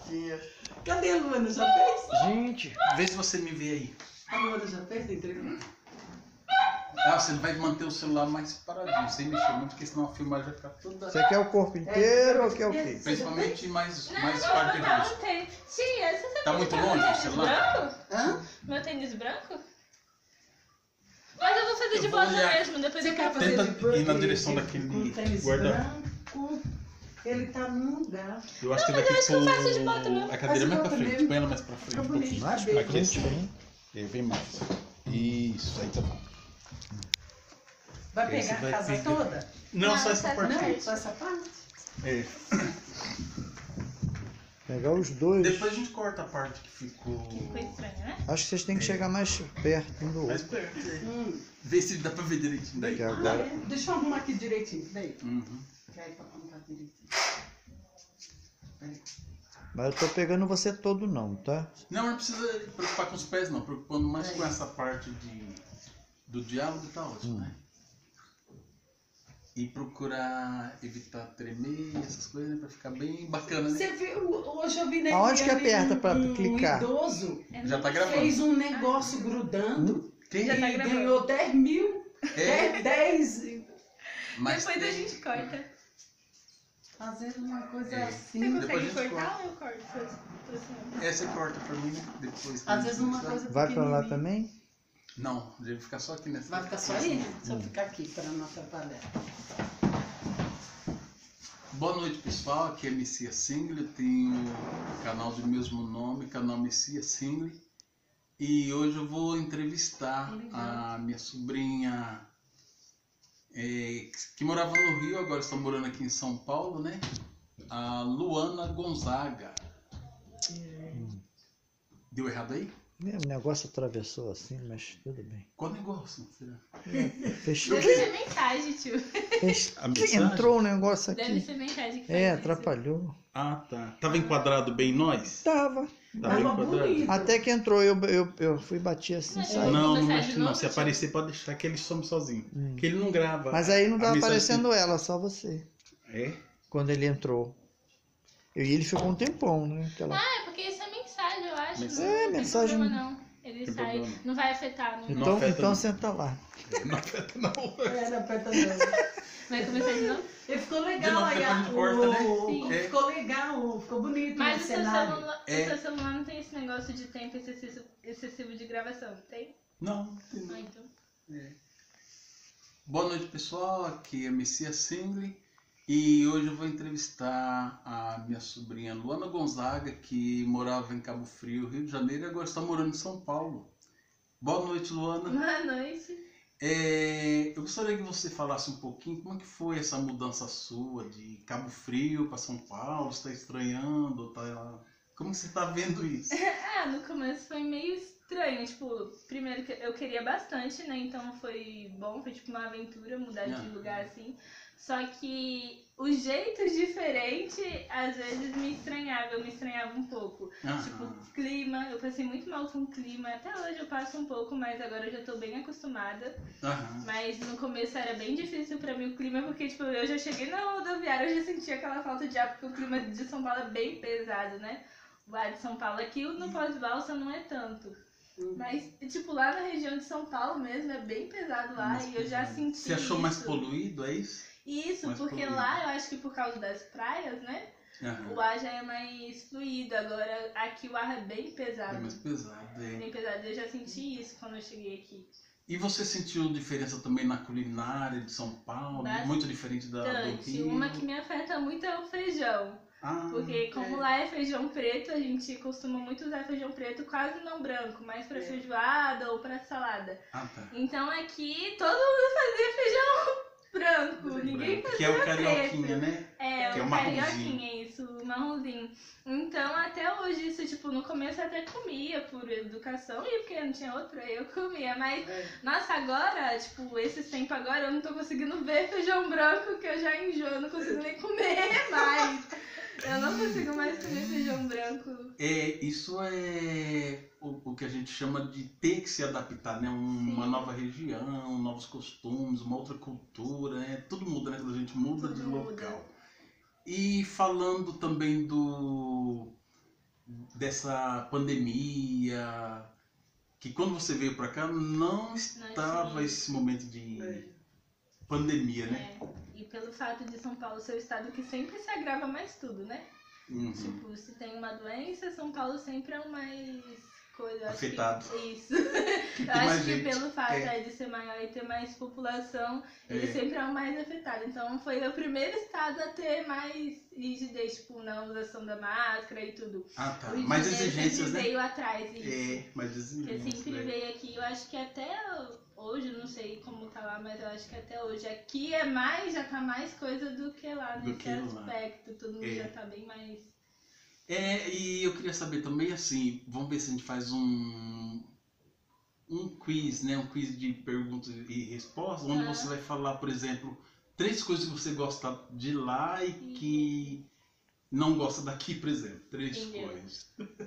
bonitinha. Cadê a Luana? Já fez? Gente, vê se você me vê aí. A Luana já fez a entrevista? Ah, você vai manter o celular mais paradinho, sem mexer muito, porque senão a filmagem vai ficar toda... Você quer o corpo inteiro ou quer o quê? Principalmente mais Não, parte de não, rosto. não tem. Sim, essa você Tá muito longe o celular? branco? Hã? Meu tênis branco? Mas eu vou fazer Eu de vou boa olhar. mesmo, depois Você eu quer quero fazer Tenta de branco? ir na direção daquele Com tênis guarda- branco, ele tá num lugar. Eu acho que Não, daqui mas eu acho que eu faço de bota mesmo. a cadeira mais pra Faz de bota frente, mesmo. põe ela mais pra frente Fica um bonito. pouquinho. Mais Cabelo. pra frente, hein? Ele vem mais. Isso, aí tá bom. Vai Esse pegar vai a casa pegar. toda? Não, Não, só essa só parte essa aí. Não, só essa parte? É. Pegar os dois. Depois a gente corta a parte que ficou Ficou estranho, né? Acho que vocês têm que chegar mais perto um do mais outro. perto. É. Hum. Vê se dá pra ver direitinho daí. Que Ah, agora... é? Deixa eu arrumar aqui direitinho, peraí. Uhum. Peraí pra contar direitinho. Peraí. Mas eu tô pegando você todo não, tá? Não, não precisa preocupar com os pés não, preocupando mais É. com essa parte do diálogo tá ótimo, né? E procurar evitar tremer, essas coisas, né? Pra ficar bem bacana, né? Você viu, hoje eu vi na Aonde que internet aperta pra clicar? Um idoso Já tá gravando. fez um negócio grudando Quem? Já tá e gravando. ganhou 10 mil. É, 10. mas Depois a tem- gente corta. Fazendo uma coisa É. Você assim. Depois a consegue gente cortar ou eu corto? Assim? Essa corta pra mim, depois. Às vezes uma Vai- coisa Vai pra lá pequenininha. também? Não, deve ficar só aqui nessa. Vai ficar só aí? Deixa eu ficar aqui para não atrapalhar. Boa noite, pessoal. Aqui é Messias Single. Eu tenho o canal do mesmo nome, canal Messias Single. E hoje eu vou entrevistar a minha sobrinha que morava no Rio, agora está morando aqui em São Paulo, né? A Luana Gonzaga. Deu errado aí? O negócio atravessou assim, mas tudo bem. Qual negócio? Será? Fechou. Deve ser mensagem, tio. A mensagem? Entrou um negócio Deve aqui. ser mensagem que É, faz isso. atrapalhou. Ah, tá. Tava enquadrado bem nós? Tava. Tava Tava bonito. Até que entrou, eu fui bati assim, Mas saiu. Não, não Começar mexe de não. novo, Se tio? aparecer, pode deixar que ele some sozinho. Que ele não grava. Mas aí não a tava mensagem aparecendo ela, só você. É? Quando ele entrou. E ele ficou um tempão, né? Aquela... Ah, é porque isso é mensagem, eu acho. Mensagem. Não tem mensagem- problema, não. Ele Tem sai, problema. não vai afetar. Não, Então, afeta, então não. senta lá. Não afeta não. Era aperta não. Vai começar de novo? E ficou De legal novo, aí. depois a gente corta, né? Sim. É. Ficou legal, ficou bonito Mas o o seu, cenário. celular, É. o seu celular não tem esse negócio de tempo excessivo de gravação, tem? Não. Ah, então. Boa noite, pessoal. Aqui é Messias Single. E hoje eu vou entrevistar a minha sobrinha Luana Gonzaga, que morava em Cabo Frio, Rio de Janeiro, e agora está morando em São Paulo. Boa noite, Luana. Boa noite. Eu gostaria que você falasse um pouquinho como é que foi essa mudança sua de Cabo Frio para São Paulo. Você está estranhando? Como que você está vendo isso? Ah, no começo foi meio estranho, tipo, primeiro que eu queria bastante, né, então foi bom, foi tipo uma aventura mudar de lugar assim, só que o jeito diferente, às vezes eu me estranhava um pouco, tipo, clima, eu passei muito mal com o clima, até hoje eu passo um pouco, mas agora eu já tô bem acostumada, mas no começo era bem difícil pra mim o clima, porque tipo, eu já cheguei na rodoviária, eu já sentia aquela falta de ar, porque o clima de São Paulo é bem pesado, né, lá de São Paulo, aqui no Pós-Balsa não é tanto. Mas, tipo, lá na região de São Paulo mesmo, é bem pesado lá e eu já senti Você achou mais poluído, é isso? Isso, Mais porque poluído. lá eu acho que por causa das praias, né? O ar já é mais fluido, agora aqui o ar é bem pesado. É mais pesado, é. Bem pesado, eu já senti isso quando eu cheguei aqui. E você sentiu diferença também na culinária de São Paulo? Bastante. Muito diferente do Rio? Uma que me afeta muito é o feijão. Ah, Porque como lá é feijão preto, a gente costuma muito usar feijão preto, quase não branco, mais pra feijoada ou pra salada. tá. Então aqui todo mundo fazia feijão branco, ninguém fazia Que é o carioquinha, preto. né? É, Que é o o marronzinho. carioquinha, isso, o marronzinho. Então até hoje isso, tipo, no começo eu até comia por educação e porque não tinha outra, eu comia. Mas, nossa, agora, tipo, esses tempos agora eu não tô conseguindo ver feijão branco que eu já enjoo, eu não consigo nem comer mais. Eu não consigo mais comer feijão branco. Isso é o que a gente chama de ter que se adaptar, né? Uma Sim. nova região, novos costumes, uma outra cultura, né? Tudo muda, né? Quando a gente muda Tudo de muda. local. E falando também dessa pandemia, que quando você veio pra cá não estava tinha. esse momento de pandemia, né? E pelo fato de São Paulo ser o estado que sempre se agrava mais tudo, né? Uhum. Tipo, se tem uma doença, São Paulo sempre é o mais coisa. eu acho Afetado. Isso. Que Eu tem mais acho que gente. pelo fato de ser maior e ter mais população, ele sempre é o mais afetado. Então foi o primeiro estado a ter mais rigidez, tipo, na usação da máscara e tudo. Ah, tá. O Rio de Mais Janeiro exigências, sempre né? veio atrás disso. Mais Porque exigências. sempre né? veio aqui, eu acho que até hoje, não sei como tá lá, mas eu acho que até hoje aqui já tá mais coisa do que lá Do nesse que lá. aspecto. Todo mundo já tá bem mais. E eu queria saber também, assim, vamos ver se a gente faz um quiz, né? Um quiz de perguntas e respostas, onde você vai falar, por exemplo, 3 coisas que você gosta de lá e que não gosta daqui, por exemplo. 3 Entendeu. coisas.